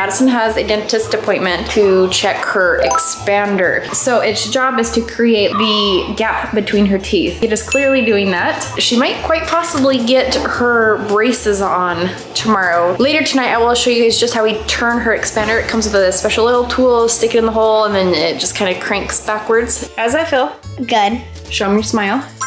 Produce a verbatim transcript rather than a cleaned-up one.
Madison has a dentist appointment to check her expander. So its job is to create the gap between her teeth. It is clearly doing that. She might quite possibly get her braces on tomorrow. Later tonight, I will show you guys just how we turn her expander. It comes with a special little tool, stick it in the hole, and then it just kind of cranks backwards. How's that feel? Good. Show them your smile.